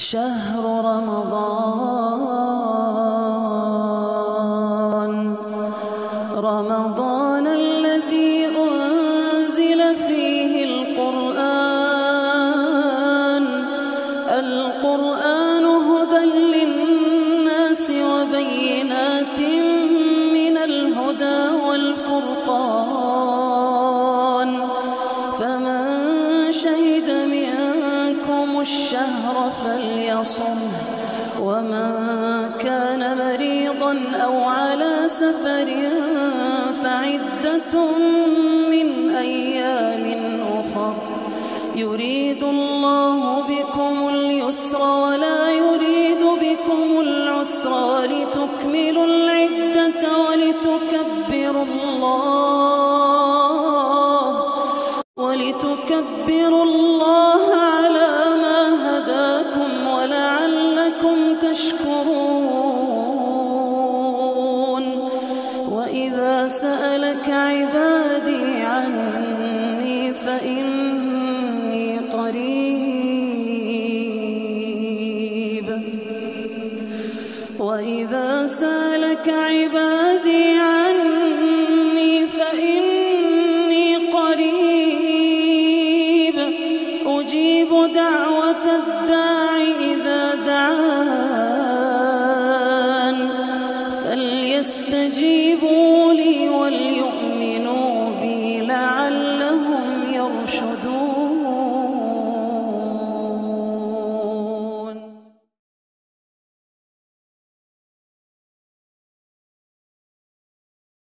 شهر رمضان الذي أنزل فيه القرآن هدى للناس وبينات من الهدى والفرقان، فمن شهد منكم الشهر فليصمه، ومن كان مريضا أو على سفر فعدة من أيام أخر، يريد الله بكم اليسر ولا يريد بكم العسر، ولتكملوا العدة ولتكبروا الله على ما هداكم ولعلكم تشكرون. وإذا سألك عبادي عني فإني قريب. وإذا سألك